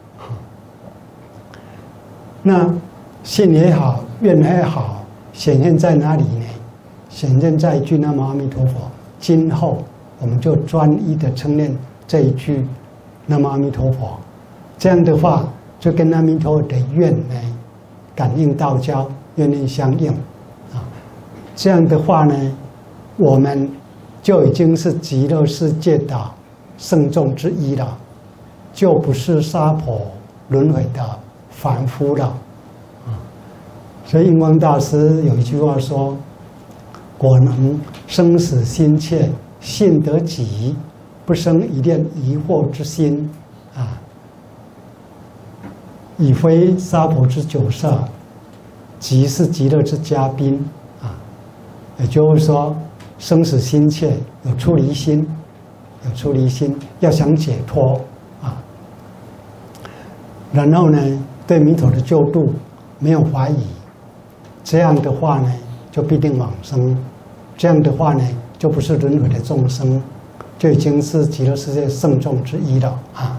那信也好，愿也好，显现在哪里呢？显现在一句南无阿弥陀佛。今后我们就专一的称念这一句南无阿弥陀佛，这样的话就跟阿弥陀佛的愿呢感应道交，愿力相应啊。这样的话呢，我们就已经是极乐世界的圣众之一了，就不是娑婆轮回的凡夫了啊。所以印光大师有一句话说：“果能生死心切，信得己，不生一念疑惑之心啊，已非娑婆之酒色，即是极乐之嘉宾啊。”也就是说，生死心切，有出离心，有出离心，要想解脱啊。然后呢，对弥陀的救度没有怀疑，这样的话呢，就必定往生。这样的话呢，就不是轮回的众生，就已经是极乐世界圣众之一了啊。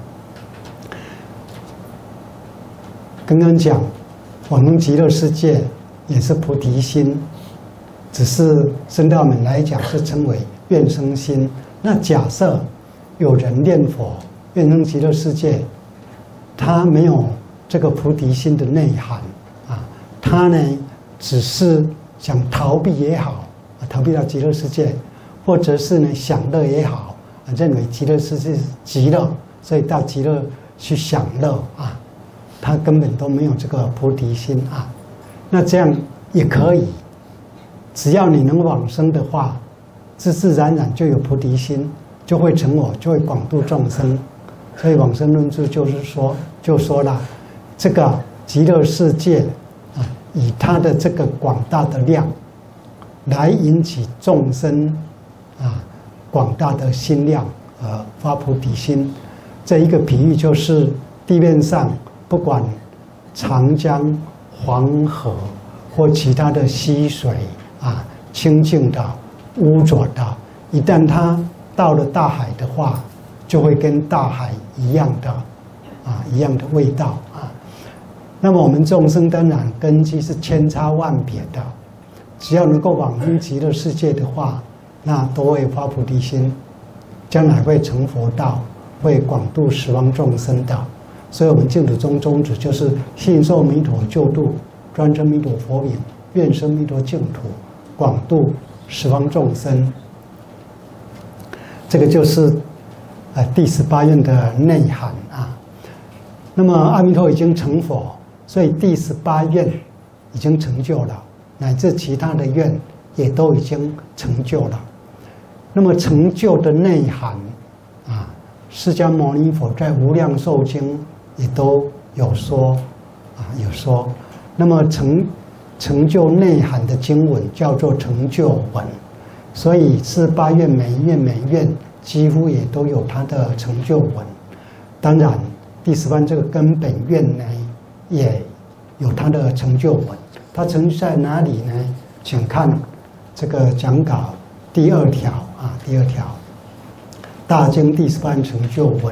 刚刚讲，我们极乐世界也是菩提心，只是僧道们来讲是称为愿生心。那假设有人念佛愿生极乐世界，他没有这个菩提心的内涵啊，他呢只是想逃避也好，逃避到极乐世界，或者是呢享乐也好，认为极乐世界极乐，所以到极乐去享乐啊，他根本都没有这个菩提心啊。那这样也可以，只要你能往生的话，自自然然就有菩提心，就会成我，就会广度众生。所以往生论著就是说，就说了，这个极乐世界啊，以它的这个广大的量，来引起众生啊广大的心量而发菩提心。这一个比喻就是地面上不管长江、黄河或其他的溪水啊，清净的、污浊的，一旦它到了大海的话，就会跟大海一样的啊一样的味道啊。那么我们众生当然根基是千差万别的，只要能够往生极乐世界的话，那都会发菩提心，将来会成佛道，会广度十方众生的。所以我们净土宗宗旨就是信受弥陀救度，专称弥陀佛名，愿生弥陀净土，广度十方众生。这个就是呃第十八愿的内涵啊。那么阿弥陀已经成佛，所以第十八愿已经成就了，乃至其他的愿也都已经成就了。那么成就的内涵啊，释迦牟尼佛在《无量寿经》也都有说啊，有说。那么成成就内涵的经文叫做成就文，所以是八愿每一愿每一愿几乎也都有它的成就文。当然，第十番这个根本愿呢，也有它的成就文。它成就在哪里呢？请看这个讲稿第二条啊，第二条，大经第十番成就文，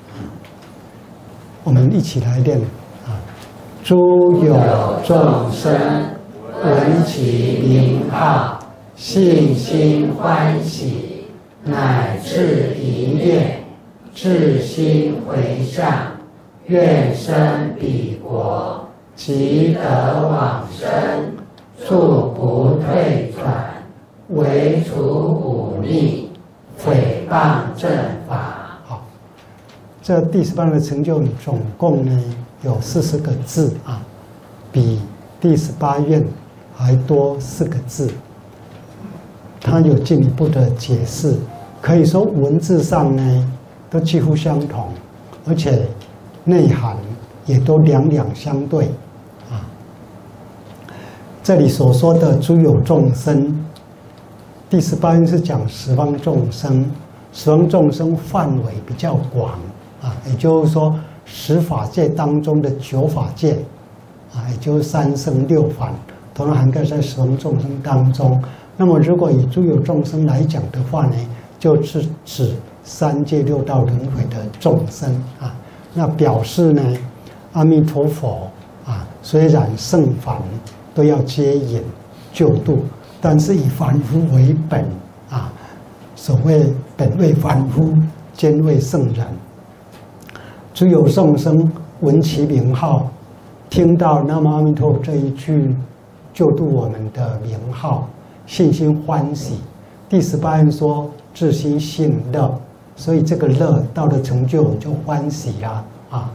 我们一起来念啊。诸有众生闻其名号，信心欢喜， 乃至一念，至心回向，愿生彼国，即得往生，速不退转，唯除忤逆，诽谤正法。 好，这第十八的成就总共呢有四十个字啊，比第十八愿还多四个字。它有进一步的解释，可以说文字上呢都几乎相同，而且内涵也都两两相对啊。这里所说的诸有众生，第十八愿是讲十方众生，十方众生范围比较广啊，也就是说十法界当中的九法界啊，也就是三生六凡，都能涵盖在十方众生当中。那么，如果以诸有众生来讲的话呢，就是指三界六道轮回的众生啊。那表示呢，阿弥陀佛啊，虽然圣凡都要接引救度，但是以凡夫为本啊。所谓本为凡夫，兼为圣人。诸有众生闻其名号，听到南无阿弥陀佛这一句救度我们的名号，信心欢喜。第十八愿说至心信乐，所以这个乐到了成就就欢喜了啊。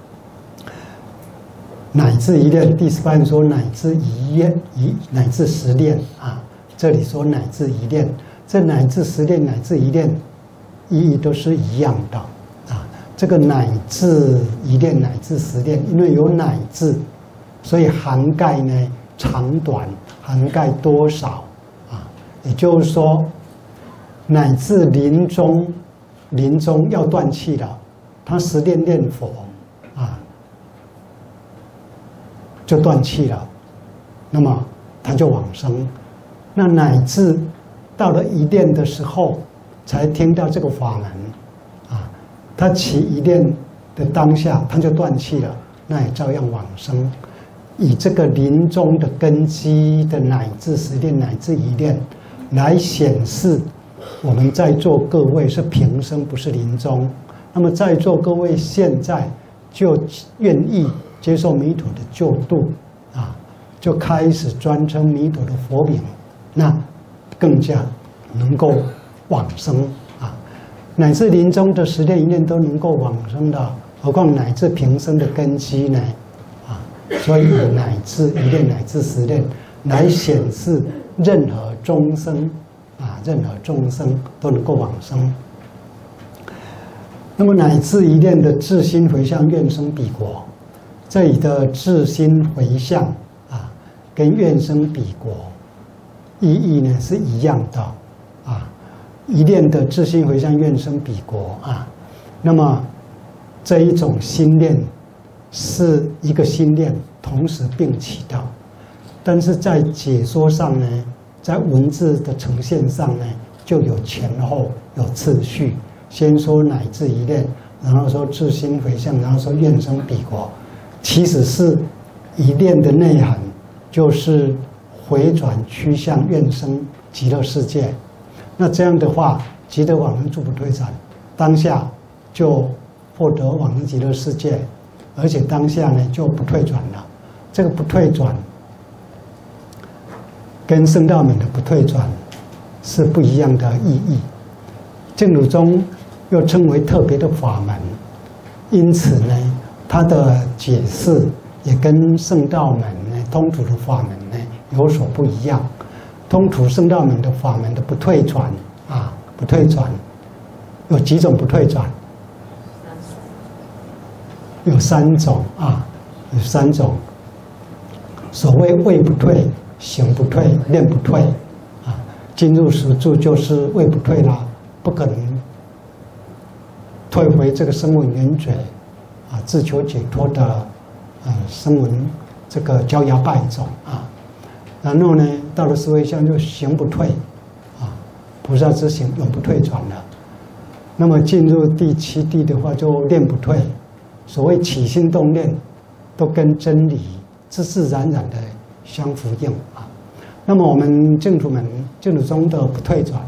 乃至一念，第十八愿说乃至一念，一乃至十念啊。这里说乃至一念，这乃至十念、乃至一念，意义都是一样的啊。这个乃至一念、乃至十念，因为有乃至，所以涵盖呢长短，涵盖多少。也就是说，乃至临终，临终要断气了，他十念念佛，啊，就断气了，那么他就往生。那乃至到了一念的时候，才听到这个法门，啊，他起一念的当下，他就断气了，那也照样往生。以这个临终的根基的乃至十念，乃至一念，来显示我们在座各位是平生，不是临终。那么在座各位现在就愿意接受弥陀的救度啊，就开始专称弥陀的佛名，那更加能够往生啊。乃至临终的十念一念都能够往生的，何况乃至平生的根基呢？啊，所以乃至一念，乃至十念，来显示任何众生啊，任何众生都能够往生。那么乃至一念的至心回向，愿生彼国，这里的至心回向啊，跟愿生彼国意义呢是一样的啊。一念的至心回向，愿生彼国啊，那么这一种心念是一个心念同时并起的，但是在解说上呢，在文字的呈现上呢，就有前后，有次序。先说乃至一念，然后说至心回向，然后说愿生彼国。其实是一念的内涵，就是回转趋向愿生极乐世界。那这样的话，即得往生诸不退转，当下就获得往生极乐世界，而且当下呢就不退转了。这个不退转，跟圣道门的不退转是不一样的意义。净土宗又称为特别的法门，因此呢，它的解释也跟圣道门呢、通途的法门呢有所不一样。通途圣道门的法门的不退转啊，不退转有几种不退转？有三种啊，有三种。所谓位不退、行不退、念不退啊，进入实住就是位不退啦，不可能退回这个声闻缘觉啊，自求解脱的啊声闻这个焦芽败种啊。然后呢，到了思维相就行不退啊，菩萨之行永不退转了。那么进入第七地的话，就念不退。所谓起心动念，都跟真理自自然然的相呼应啊。那么我们净土门净土宗的不退转，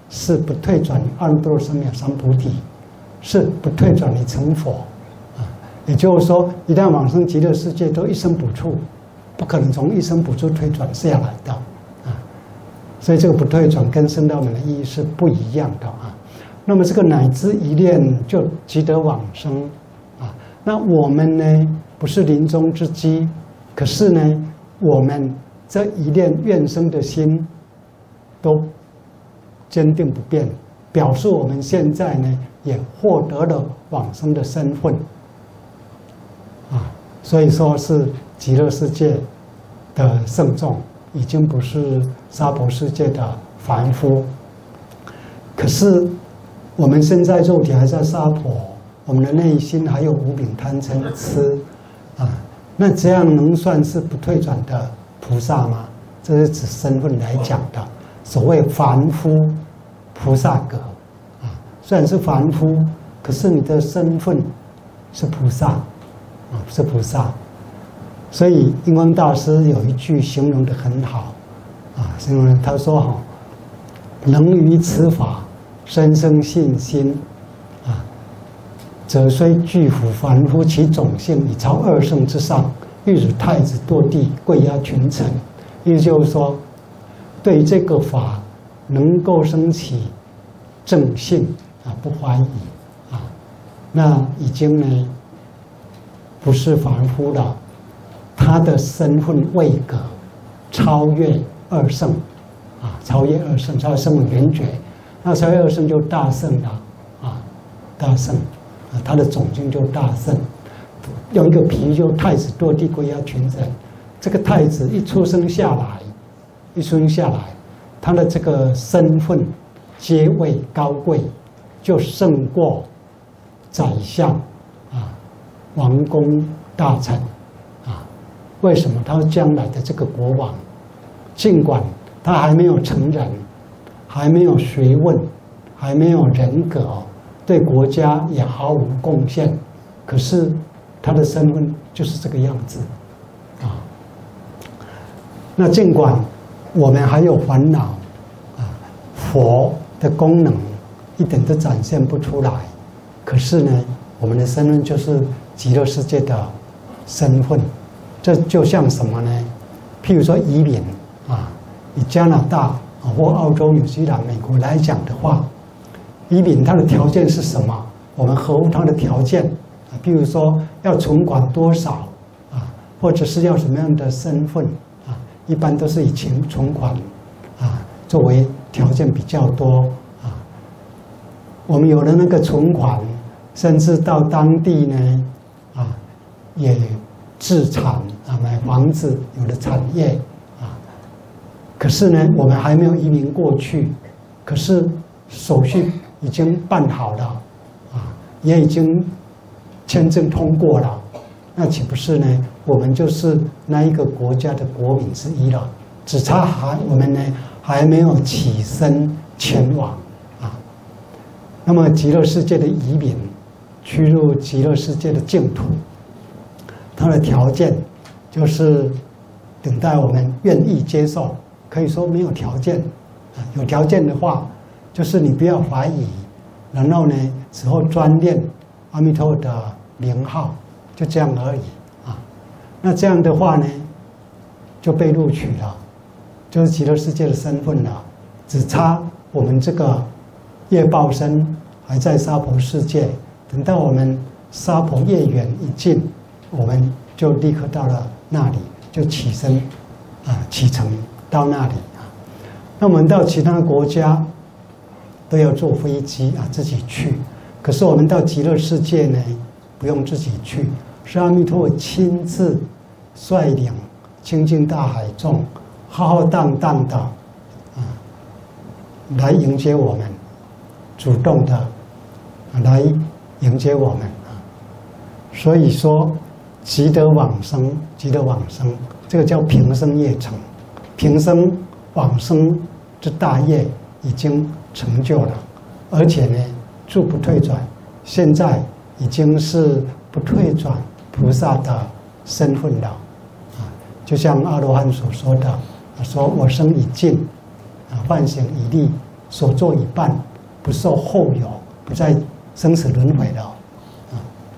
是不退转阿耨多罗三藐三菩提，是不退转你成佛啊。也就是说，一旦往生极乐世界，都一生补处，不可能从一生补处退转下来的啊。所以这个不退转跟圣道门的意义是不一样的啊。那么这个乃至一念就即得往生啊。那我们呢，不是临终之机，可是呢，我们这一念愿生的心都坚定不变，表示我们现在呢也获得了往生的身份啊。所以说是极乐世界的圣众，已经不是娑婆世界的凡夫。可是我们现在肉体还在娑婆，我们的内心还有无明贪嗔痴啊，那这样能算是不退转的菩萨吗？这是指身份来讲的，所谓凡夫菩萨格啊。虽然是凡夫，可是你的身份是菩萨啊，是菩萨。所以印光大师有一句形容得很好啊，形容他说哈，能于此法深生信心啊，则虽具辅凡夫，其种性已超二圣之上，欲使太子堕地，跪压群臣。意思就是说，对这个法能够升起正信啊，不怀疑啊，那已经呢不是凡夫了，他的身份位格超越二圣啊，超越二圣，超越声闻缘觉，那超越二圣就大圣了啊，大圣啊，他的种性就大圣。用一个比喻，就太子堕地，跪压群臣。这个太子一出生下来，一出生下来，他的这个身份、阶位高贵，就胜过宰相啊、王公大臣啊。为什么？他将来的这个国王，尽管他还没有成人，还没有学问，还没有人格，对国家也毫无贡献，可是他的身份就是这个样子啊。那尽管我们还有烦恼啊，佛的功能一点都展现不出来，可是呢，我们的身份就是极乐世界的身份。这就像什么呢？譬如说移民啊，以加拿大啊或澳洲、纽西兰、美国来讲的话，移民它的条件是什么？我们合乎它的条件啊，譬如说要存款多少啊，或者是要什么样的身份啊，一般都是以存存款啊作为条件比较多啊。我们有了那个存款，甚至到当地呢啊，也置产啊，买房子，有了产业啊。可是呢，我们还没有移民过去，可是手续已经办好了啊，也已经签证通过了，那岂不是呢？我们就是那一个国家的国民之一了，只差还我们呢还没有起身前往啊。那么极乐世界的移民，去入极乐世界的净土，它的条件就是等待我们愿意接受，可以说没有条件啊。有条件的话，就是你不要怀疑，然后呢，此后专念阿弥陀佛的名号，就这样而已啊。那这样的话呢，就被录取了，就是极乐世界的身份了。只差我们这个业报身还在娑婆世界，等到我们娑婆业缘一尽，我们就立刻到了那里，就起身啊，启程到那里啊。那我们到其他国家都要坐飞机啊，自己去。可是我们到极乐世界呢，不用自己去，是阿弥陀佛亲自率领清净大海众，浩浩荡荡的啊，来迎接我们，主动的来迎接我们啊。所以说，即得往生，即得往生，这个叫平生业成，平生往生之大业已经成就了，而且呢，住不退转，现在已经是不退转菩萨的身份了啊。就像阿罗汉所说的，说我生已尽，啊，幻形已立， 所作已办，不受后有，不再生死轮回了。啊，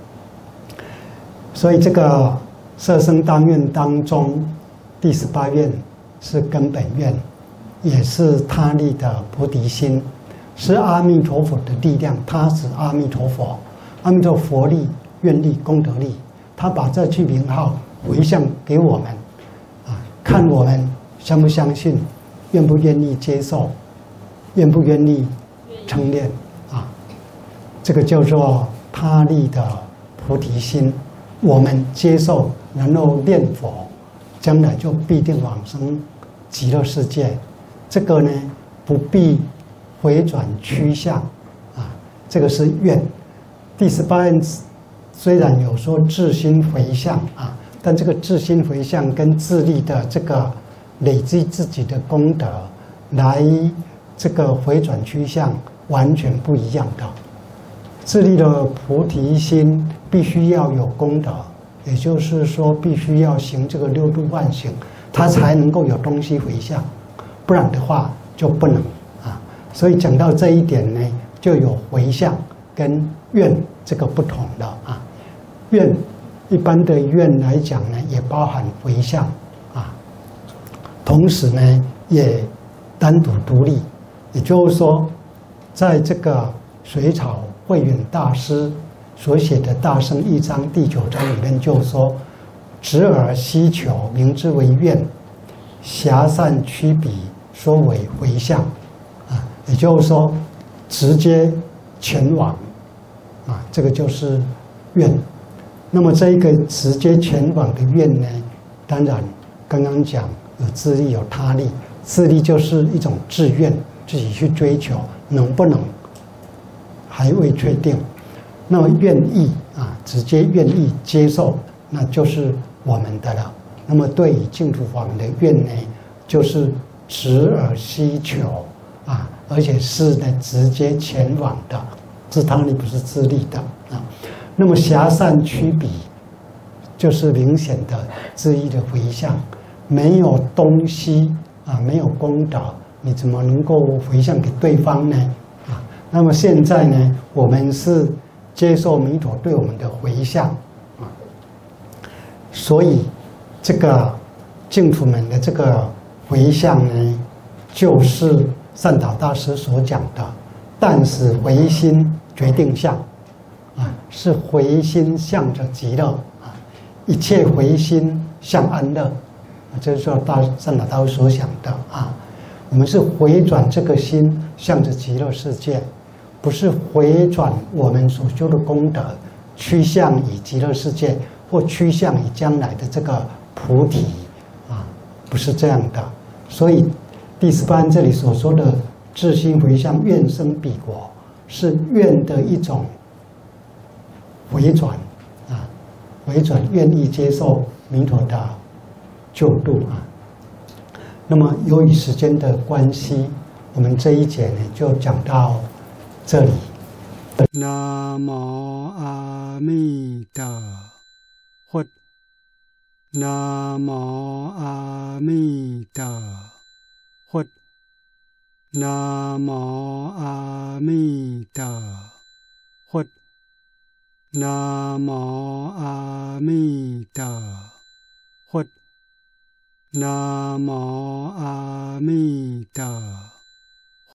所以这个摄生当愿当中，第十八愿是根本愿，也是他力的菩提心，是阿弥陀佛的力量。他是阿弥陀佛，阿弥陀佛力、愿力、功德力，他把这句名号回向给我们，啊，看我们相不相信，愿不愿意接受，愿不愿意称念啊？这个叫做他力的菩提心。我们接受，然后念佛，将来就必定往生极乐世界。这个呢，不必回转趋向啊，这个是愿。第十八愿虽然有说自心回向啊，但这个自心回向跟自力的这个累积自己的功德来这个回转趋向完全不一样的。自力的菩提心必须要有功德，也就是说必须要行这个六度万行，它才能够有东西回向，不然的话就不能啊。所以讲到这一点呢，就有回向跟愿这个不同的啊。愿一般的愿来讲呢，也包含回向啊，同时呢也单独独立，也就是说，在这个水草慧远大师所写的《大乘义章》第九章里面就说：“直而希求，名之为愿；狭善曲彼，说为回向。”啊，也就是说，直接前往啊，这个就是愿。那么这一个直接前往的愿呢，当然刚刚讲有自力有他力，自力就是一种志愿，自己去追求，能不能还未确定。那么愿意啊，直接愿意接受，那就是我们的了。那么对于净土法门的愿呢，就是直而希求啊，而且是呢直接前往的，自他力不是自力的啊。那么狭善曲彼，就是明显的自意的回向，没有东西啊，没有功德，你怎么能够回向给对方呢？啊，那么现在呢，我们是接受弥陀对我们的回向啊，所以这个净土门的这个回向呢，就是善导大师所讲的，但是回心决定向。啊，是回心向着极乐啊，一切回心向安乐，啊，这是说大善导大师所想的啊。我们是回转这个心向着极乐世界，不是回转我们所修的功德趋向于极乐世界，或趋向于将来的这个菩提啊，不是这样的。所以第十八这里所说的自心回向愿生彼国，是愿的一种回转啊，回转愿意接受弥陀的救度啊。那么由于时间的关系，我们这一节呢就讲到这里。南无阿弥陀佛，南无阿弥陀佛，南无阿弥陀佛。南无阿弥陀佛，南无阿弥陀